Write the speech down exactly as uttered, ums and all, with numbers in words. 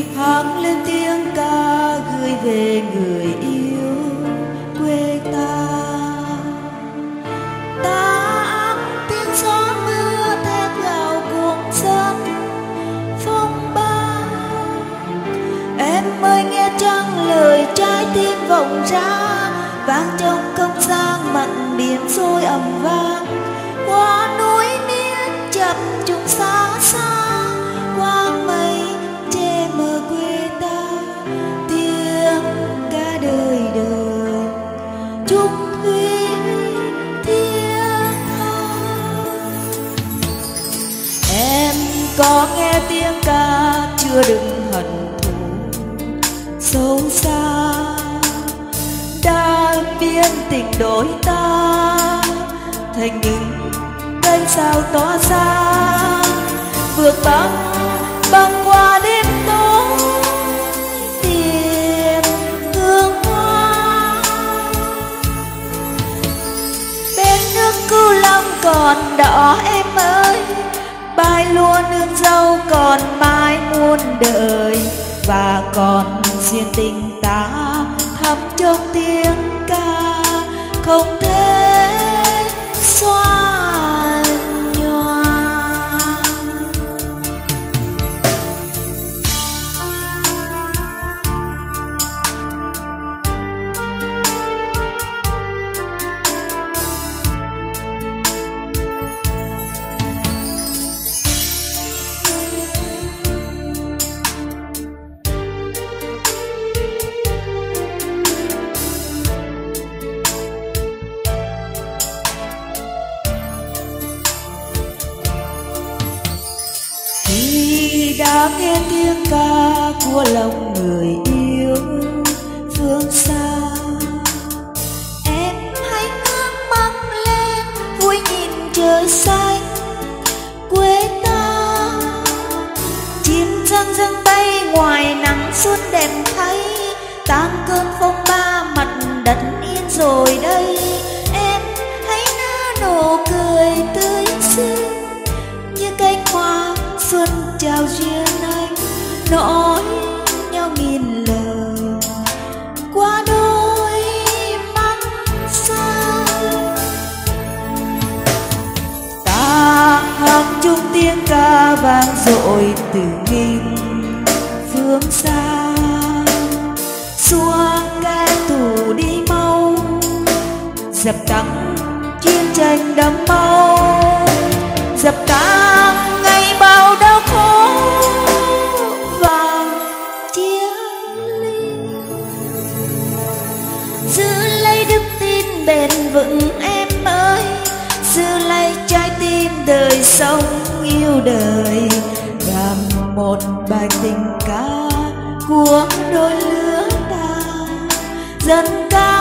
hát lên tiếng ca gửi về người yêu quê ta. Ta tiếng gió mưa thét gào cuồng dân phong ba. Em ơi nghe chăng lời trái tim vọng ra, vang trong không gian mặn biển rồi ầm vang. Qua núi miền chập trùng xa xa, qua mây che mờ quê ta, tiếng ca đời đời chúc thủy thiên tha. Em có nghe tiếng ca chưa đừng hận thù sâu xa, đã biến tình đôi ta thành những cây sao tỏa ra, vượt băng băng qua đêm tối tìm hương hoa. Bên nước Cửu Long còn đỏ em ơi, bài lúa nương dâu còn mãi muôn đời, và còn duyên tình ta thắm trong tiếng ca không thể xóa nhòa. Khi đã nghe tiếng ca của lòng người yêu phương xa, em hãy ngước mắt lên vui nhìn trời xanh quê ta. Chim răng răng bay ngoài nắng xuân đẹp thấy, tan cơn phong ba mặt đất yên rồi đây. Em hãy nở nụ cười tươi xinh như cánh hoa xuân chào duyên anh, nói nhau nghìn lời qua đôi mắt xa. Ta hát chung tiếng ca vang dội từ nghìn phương xa, xua kẻ thù đi mau, dập tắt chiến tranh đẫm máu, dập tắt ngày bao đau khổ và chia ly. Giữ lấy đức tin bền vững em ơi, giữ lấy trái tim đời sống yêu đời, làm một bài tình ca của đôi lứa ta, dân ca